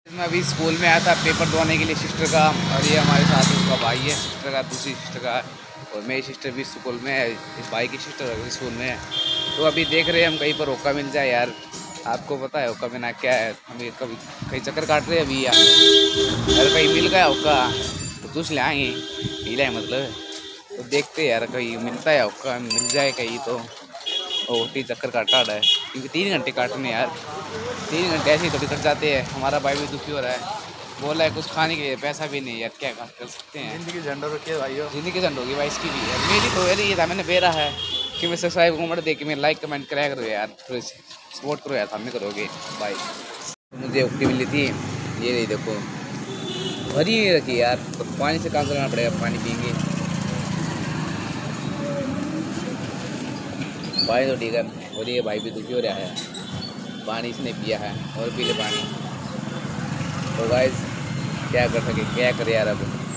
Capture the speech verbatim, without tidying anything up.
मैं अभी स्कूल में आया था पेपर दवाने के लिए सिस्टर का, और ये हमारे साथ उसका भाई है सिस्टर का, दूसरी सिस्टर का, और मेरी सिस्टर भी स्कूल में है, इस भाई की सिस्टर भी स्कूल में है। तो अभी देख रहे हैं हम कहीं पर होका मिल जाए यार। आपको पता है होका बिना क्या है, हम ये कभी कहीं चक्कर काट रहे हैं अभी यार, अगर कहीं मिल गया होका तो दूसरे ले आएंगे, मिला है मतलब। तो देखते हैं यार कहीं मिलता है होका, मिल जाए कहीं तो। और तीन चक्कर काटा रहा है क्योंकि तीन घंटे काटने यार, तीन घंटे ऐसे ही थोड़ी कट जाते हैं। हमारा भाई भी दुखी हो रहा है, बोला है कुछ खाने के लिए पैसा भी नहीं यार, क्या कर सकते हैं। जिंदगी झंडा रखिए भाई, जिंदगी झंड होगी भाई इसकी भी यार, मेरी तो यार ये था मैंने बेरा है कि मैं सब्सक्राइब कमेंट देख के मैं लाइक कमेंट कराया करो यार, थोड़ी सपोर्ट करो यार, सामने करोगे भाई। मुझे उक्ति मिली थी, ये नहीं देखो भरी नहीं रखी यार, तो पानी से काम करना पड़ेगा, पानी पियेंगे। भाई तो ठीक है, और ये भाई भी दुखी हो रहा है, पानी इसने पिया है और पी ले पानी। तो गाइस क्या कर सके, क्या करे यार अब।